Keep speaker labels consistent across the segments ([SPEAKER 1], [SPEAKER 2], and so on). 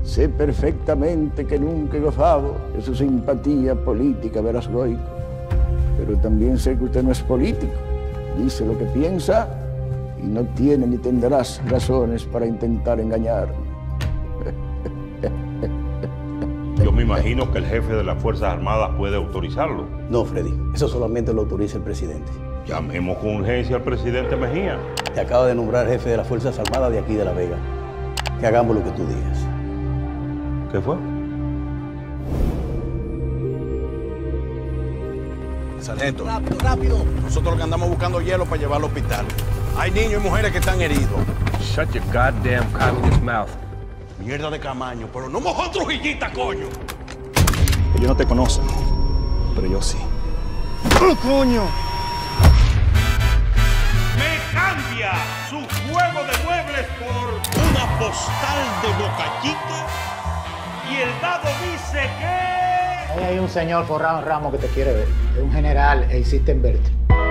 [SPEAKER 1] Sé perfectamente que nunca he gozado de su simpatía política, verás Goico. Pero también sé que usted no es político. Dice lo que piensa y no tiene ni tendrás razones para intentar engañarme.
[SPEAKER 2] Yo me imagino que el jefe de las Fuerzas Armadas puede autorizarlo.
[SPEAKER 3] No, Freddy, eso solamente lo autoriza el presidente.
[SPEAKER 2] Llamemos con urgencia al presidente Mejía.
[SPEAKER 3] Te acaba de nombrar jefe de las Fuerzas Armadas de aquí de La Vega. Que hagamos lo que tú digas.
[SPEAKER 2] ¿Qué fue?
[SPEAKER 4] Sargento. Rápido, rápido. Nosotros lo que andamos buscando hielo para llevar al hospital. Hay niños y mujeres que están heridos.
[SPEAKER 5] Shut your goddamn communist mouth.
[SPEAKER 4] Mierda de Camaño, pero no mojó Trujillita, coño.
[SPEAKER 6] Ellos no te conocen, pero yo sí.
[SPEAKER 4] ¡Oh, coño!
[SPEAKER 2] Me cambia su juego de muebles por una postal de Boca Chica y el dado dice que...
[SPEAKER 7] Ahí hay un señor forrado en ramo que te quiere ver. Es un general e insiste en verte.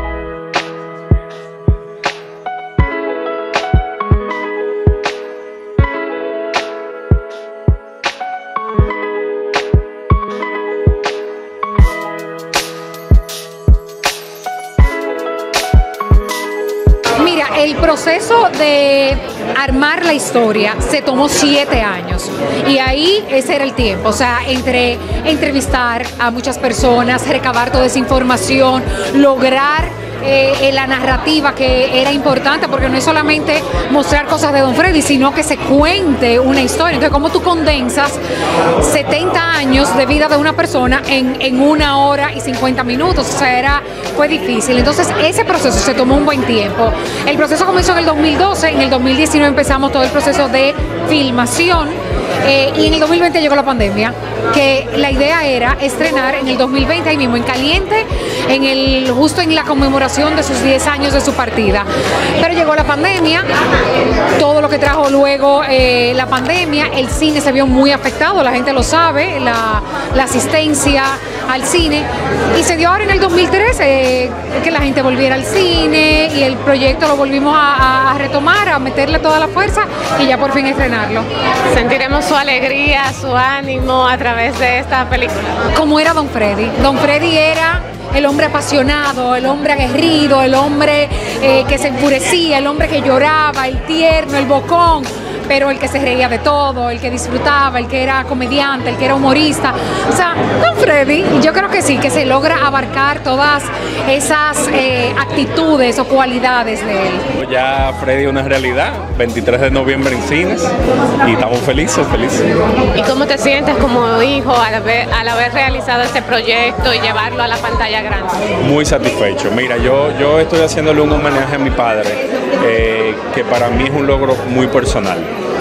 [SPEAKER 8] Mira, el proceso de armar la historia se tomó 7 años y ahí ese era el tiempo, o sea, entre entrevistar a muchas personas, recabar toda esa información, lograr la narrativa que era importante, porque no es solamente mostrar cosas de Don Freddy, sino que se cuente una historia. Entonces, ¿cómo tú condensas 70 años de vida de una persona en 1 hora y 50 minutos? O sea, fue difícil. Entonces, ese proceso se tomó un buen tiempo. El proceso comenzó en el 2012, en el 2019 empezamos todo el proceso de filmación. Y en el 2020 llegó la pandemia, que la idea era estrenar en el 2020 ahí mismo, en caliente, justo en la conmemoración de sus 10 años de su partida. Pero llegó la pandemia, todo lo que trajo luego la pandemia, el cine se vio muy afectado, la gente lo sabe, la asistencia al cine, y se dio ahora en el 2013 que la gente volviera al cine y el proyecto lo volvimos a retomar, a meterle toda la fuerza y ya por fin estrenarlo.
[SPEAKER 9] Sentiremos su alegría, su ánimo a través de esta película.
[SPEAKER 8] Como era Don Freddy. Don Freddy era el hombre apasionado, el hombre aguerrido, el hombre que se enfurecía, el hombre que lloraba, el tierno, el bocón, pero el que se reía de todo, el que disfrutaba, el que era comediante, el que era humorista. O sea, Don Freddy, yo creo que sí, que se logra abarcar todas esas actitudes o cualidades de él.
[SPEAKER 10] Ya Freddy es una realidad, 23 de noviembre en cines y estamos felices.
[SPEAKER 9] ¿Y cómo te sientes como hijo al haber realizado este proyecto y llevarlo a la pantalla grande?
[SPEAKER 10] Muy satisfecho. Mira, yo estoy haciéndole un homenaje a mi padre, que para mí es un logro muy personal.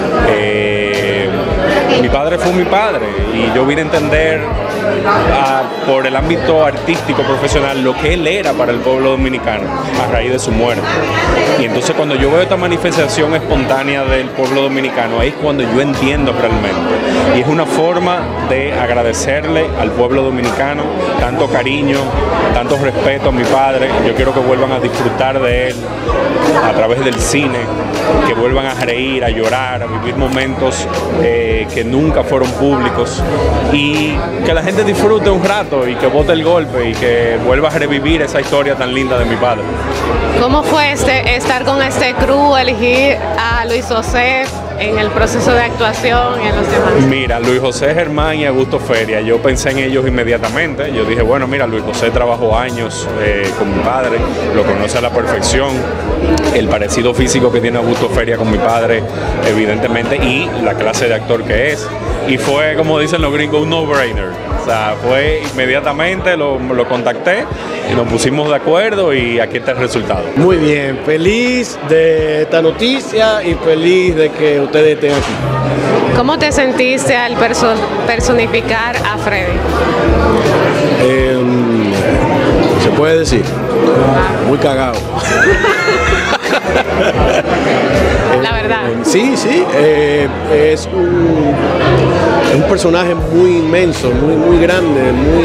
[SPEAKER 10] Mi padre fue mi padre y yo vine a entender por el ámbito artístico profesional lo que él era para el pueblo dominicano a raíz de su muerte. Y entonces cuando yo veo esta manifestación espontánea del pueblo dominicano, ahí es cuando yo entiendo realmente. Y es una forma de agradecerle al pueblo dominicano tanto cariño, tanto respeto a mi padre. Yo quiero que vuelvan a disfrutar de él a través del cine, que vuelvan a reír, a llorar, a vivir momentos que nunca fueron públicos y que la gente disfrute un rato y que bote el golpe y que vuelva a revivir esa historia tan linda de mi padre.
[SPEAKER 9] ¿Cómo fue estar con este crew, elegir a Luis José en el proceso de actuación y en los demás?
[SPEAKER 10] Mira, Luis José Germán y Augusto Feria, yo pensé en ellos inmediatamente. Yo dije, bueno, mira, Luis José trabajó años con mi padre, lo conoce a la perfección, el parecido físico que tiene Augusto Feria con mi padre, evidentemente, y la clase de actor que es. Y fue, como dicen los gringos, un no-brainer. O sea, fue inmediatamente, lo contacté y nos pusimos de acuerdo y aquí está el resultado.
[SPEAKER 11] Muy bien, feliz de esta noticia y feliz de que ustedes estén aquí.
[SPEAKER 9] ¿Cómo te sentiste al personificar a Freddy?
[SPEAKER 11] Se puede decir, muy cagado.
[SPEAKER 9] La verdad.
[SPEAKER 11] Sí, es un personaje muy inmenso, muy grande,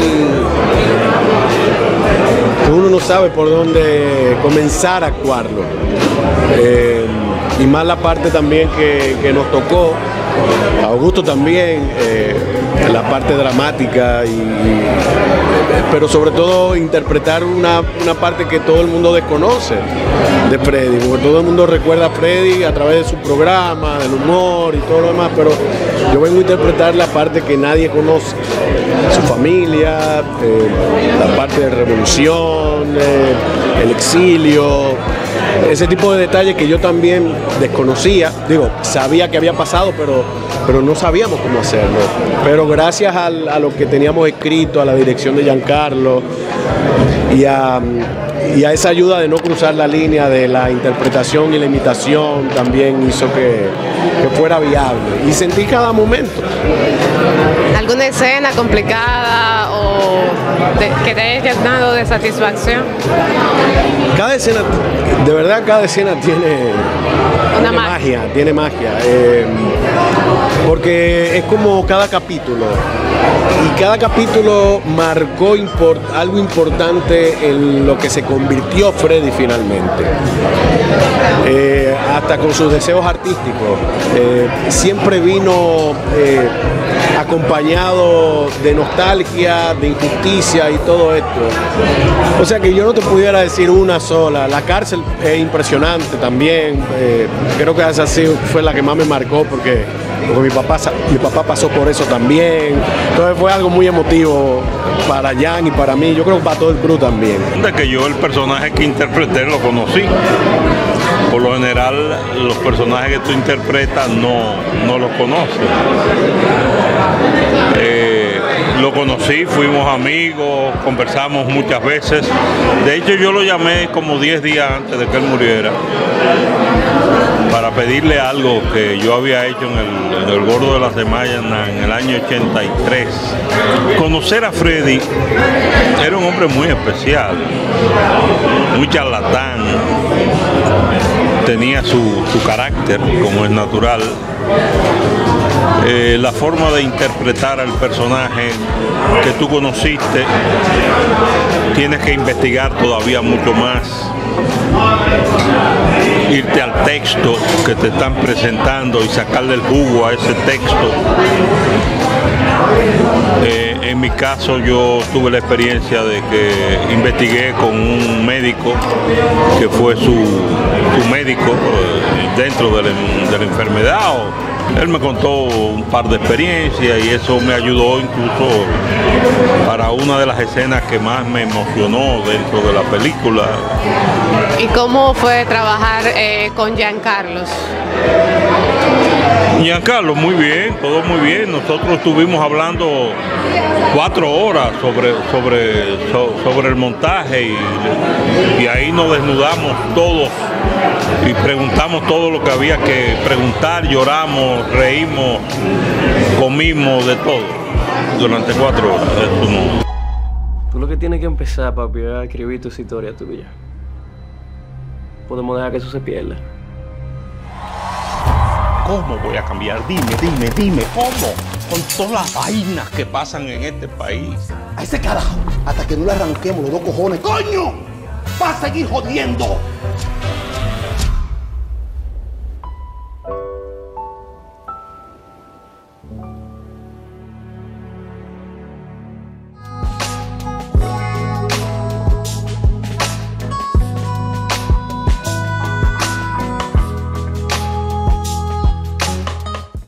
[SPEAKER 11] que uno no sabe por dónde comenzar a actuarlo. Y más la parte también que nos tocó, Augusto también, la parte dramática, pero sobre todo interpretar una parte que todo el mundo desconoce de Freddy, porque todo el mundo recuerda a Freddy a través de su programa, del humor y todo lo demás, pero yo vengo a interpretar la parte que nadie conoce, su familia, la parte de revolución, el exilio, ese tipo de detalles que yo también desconocía, sabía que había pasado, pero no sabíamos cómo hacerlo. Pero gracias a lo que teníamos escrito, a la dirección de Giancarlo y a esa ayuda de no cruzar la línea de la interpretación y la imitación, también hizo que fuera viable. Y sentí cada momento.
[SPEAKER 9] ¿Alguna escena complicada o que te haya llenado de satisfacción?
[SPEAKER 11] Cada escena, de verdad, cada escena tiene magia. Tiene magia. Porque es como cada capítulo. Y cada capítulo marcó algo importante en lo que se convirtió Freddy finalmente. Hasta con sus deseos artísticos. Siempre vino acompañado de nostalgia, de injusticia y todo esto. O sea que yo no te pudiera decir una sola. La cárcel es impresionante también. Creo que esa sí fue la que más me marcó porque mi papá pasó por eso también. Entonces fue algo muy emotivo para Jan y para mí. Yo creo que para todo el crew también.
[SPEAKER 2] De que yo el personaje que interpreté lo conocí. Por lo general, los personajes que tú interpretas no los conoces. Lo conocí, fuimos amigos, conversamos muchas veces. De hecho, yo lo llamé como 10 días antes de que él muriera para pedirle algo que yo había hecho en el Gordo de la Semana en el año 83. Conocer a Freddy, era un hombre muy especial, muy charlatán, tenía su carácter, como es natural. La forma de interpretar al personaje que tú conociste, tienes que investigar todavía mucho más, irte al texto que te están presentando y sacarle el jugo a ese texto. En mi caso yo tuve la experiencia de que investigué con un médico que fue su médico dentro de la enfermedad. Él me contó un par de experiencias y eso me ayudó incluso para una de las escenas que más me emocionó dentro de la película.
[SPEAKER 9] ¿Y cómo fue trabajar con Giancarlo?
[SPEAKER 2] Giancarlo, muy bien, todo muy bien. Nosotros estuvimos hablando 4 horas sobre el montaje y ahí nos desnudamos todos y preguntamos todo lo que había que preguntar, lloramos, reímos, comimos, de todo durante 4 horas. Eso no.
[SPEAKER 12] Tú lo que tienes que empezar, papi, es a escribir tu historia tuya. Podemos dejar que eso se pierda.
[SPEAKER 2] ¿Cómo voy a cambiar? Dime, ¿cómo? Con todas las vainas que pasan en este país.
[SPEAKER 13] A ese carajo, hasta que no le arranquemos los 2 cojones, ¡coño! ¡Va a seguir jodiendo!